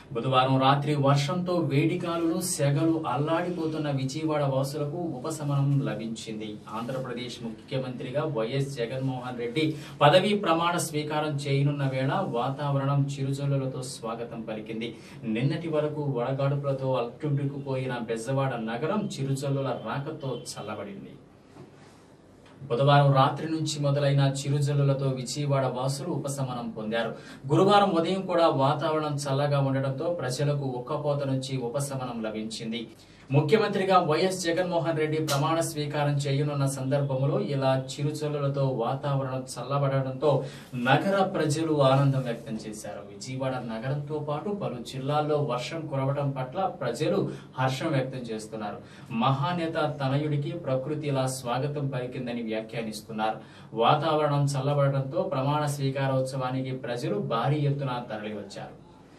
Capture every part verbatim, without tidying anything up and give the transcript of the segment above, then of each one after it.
బుధవారం రాత్రి వర్షంతో వేడిగాలులు సెగలు అల్లాడిపోతున్న విజయవాడ వాసులకు ఉపశమనం లభించింది. ఆంధ్రప్రదేశ్ ముఖ్యమంత్రిగా వైఎస్ జగన్మోహన్ రెడ్డి పదవీ ప్రమాణ స్వీకారం చేయనున్న వేళ వాతావరణం చిరుజల్లులతో స్వాగతం పలికింది. నిన్నటి వరకు వడగాడుపులతో అట్టుడుకుపోయిన బెజవాడ నగరం చిరుజల్లుల రాకతో చల్లబడింది. బుధవారం రాత్రి నుంచి మొదలైన చిరుజల్లులతో విజయవాడ వాసులు ఉపశమనం పొందారు. గురువారం ఉదయం కూడా వాతావరణం చల్లగా ఉండడంతో ప్రజలకు ఉక్కపోత నుంచి ఉపశమనం లభించింది. ముఖ్యమంత్రిగా వైఎస్ జగన్మోహన్ రెడ్డి ప్రమాణ స్వీకారం చేయనున్న సందర్భంలో ఇలా చిరుజల్లులతో వాతావరణం చల్లబడడంతో నగర ప్రజలు ఆనందం వ్యక్తం చేశారు. విజయవాడ నగరంతో పాటు పలు జిల్లాల్లో వర్షం కురవడం పట్ల ప్రజలు హర్షం వ్యక్తం చేస్తున్నారు. మహానేత తనయుడికి ప్రకృతి ఇలా స్వాగతం పలికిందని వ్యాఖ్యానిస్తున్నారు. వాతావరణం చల్లబడడంతో ప్రమాణ స్వీకారోత్సవానికి ప్రజలు భారీ ఎత్తున తరలివచ్చారు.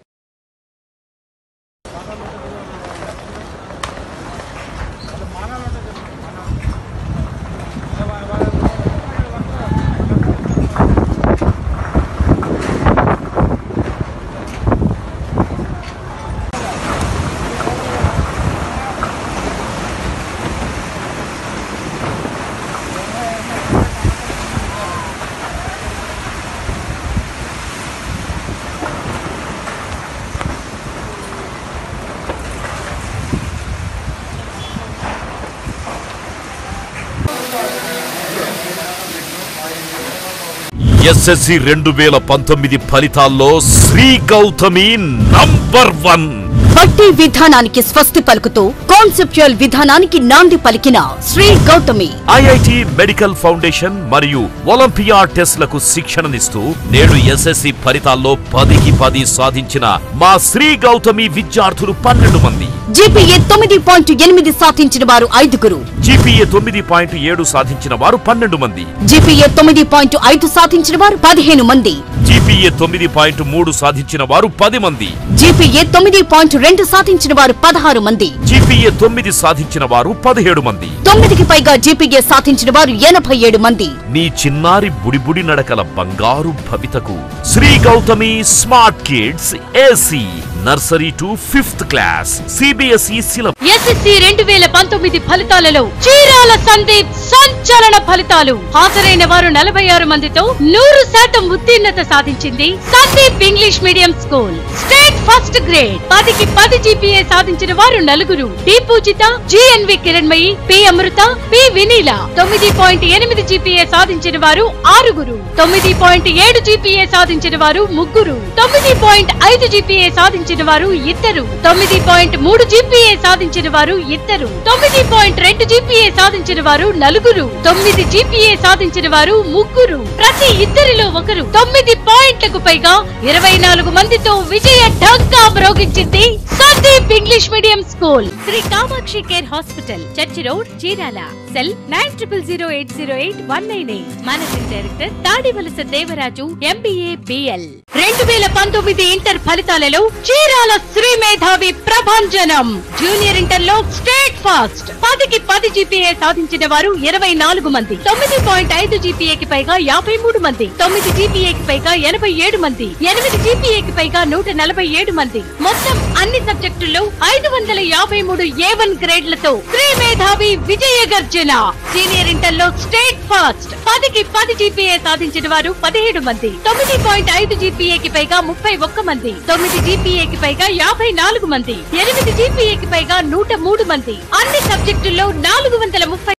ఎస్ఎస్సి రెండు వేల పంతొమ్మిది ఫలితాల్లో శ్రీ గౌతమి నంబర్ వన్. బట్టి విధానానికి స్వస్తి పలుకుతూ కాన్సెప్చువల్ విధానానికి నాంది పలికిన Shri Gautami IIT medical foundation మరియు ఒలింపియా టెస్ట్లకు శిక్షణనిస్తూ నేడు ఎస్ఎస్సి ఫలితాల్లో పదికి పది సాధించిన మా శ్రీ గౌతమి విద్యార్థులు పన్నెండు మంది. జీపీఏ తొమ్మిది పాయింట్ ఎనిమిది సాధించిన వారు ఐదుగురు. జీపీఏ తొమ్మిది పాయింట్ ఏడు సాధించిన వారు పన్నెండు మంది. జీపీఏ తొమ్మిది పాయింట్ ఐదు సాధించిన వారు పదిహేను మంది. జీపీఏ తొమ్మిది పాయింట్ మూడు సాధించిన వారు పది మంది. జీపీఏ తొమ్మిది పాయింట్ రెండు సాధించిన వారు పదహారు మంది. జీపీఏ తొమ్మిది సాధించిన వారు పదిహేడు మంది. తొమ్మిదికి పైగా జీపీఏ సాధించిన వారు ఎనభై ఏడు మంది. నీ చిన్నారి బుడిబుడి నడకల బంగారు భవితకు Shri Gautami smart kids AC nursery to fifth class CBSE syllabus. SSC రెండు వేల పంతొమ్మిది ఫలితాలలో చీరాల సందీప్ సంచలన ఫలితాలు. హాజరైన వారు నలభై ఆరు మందితో నూరు శాతం ఉత్తీర్ణత సాధించింది Sandeep English medium school. State first grade పదికి పది జీపీఏ సాధించిన వారు నలుగురు. D Pujitha, GNV Kiranmayi, P Amrutha, P Vineela. తొమ్మిది పాయింట్ ఎనిమిది జీపీఏ సాధించిన వారు ఆరుగురు. తొమ్మిది పాయింట్ ఏడు జీపీఏ సాధించిన వారు ముగ్గురు. తొమ్మిది పాయింట్ ఐదు జీపీఏ సాధించిన వారు ఇద్దరు. తొమ్మిది పాయింట్ మూడు జీపీఏ సాధించిన వారు ఇద్దరు. తొమ్మిది పాయింట్ రెండు జీపీఏ సాధించిన వారు నలుగురు. తొమ్మిది జీపీఏ సాధించిన వారు ముగ్గురు. ప్రతి ఇద్దరిలో ఒకరు. తొమ్మిది పాయింట్లకు పైగా ఇరవై నాలుగు మందితో విజయ ఢంకా మ్రోగించింది Sandeep English medium school. Shri Kamakshi care hospital, church road, Chirala. Cell nine triple zero eight zero eight one nine eight. Managing director Tadivalasa Devaraju, MBA, BL. రెండు వేల పంతొమ్మిది ఇంటర్ ఫలితాలలో చీరాల శ్రీ మేధావి ప్రభంజనం. జూనియర్ ఇంటర్ లో స్టేట్ ఫాస్ట్ పదికి పది జీపీఏ సాధించిన వారు ఇరవై నాలుగు మంది. తొమ్మిది పాయింట్ ఐదు జీపీఏకి పైగా యాభై మూడు మంది. తొమ్మిది జీపీఏకి పైగా ఎనభై ఏడు మంది. ఎనిమిది జీపీఏకి పైగా నూట నలభై ఏడు మంది. మొత్తం అన్ని సబ్జెక్టుల్లో ఐదు వందల యాభై మూడు ఏ వన్ గ్రేడ్లతో శ్రీ మేధావి విజయ గర్జన. సీనియర్ ఇంటర్ లో స్టేట్ ఫాస్ట్ పదికి పది జీపీఏ సాధించిన వారు పదిహేడు మంది. తొమ్మిది పాయింట్ ఐదు జీపీఏకి పైగా ముప్పై ఒక్క మంది. తొమ్మిది జీపీఏకి పైగా యాభై నాలుగు మంది. ఎనిమిది జీపీఏకి పైగా నూట మూడు మంది. అన్ని సబ్జెక్టుల్లో నాలుగు వందల ముప్పై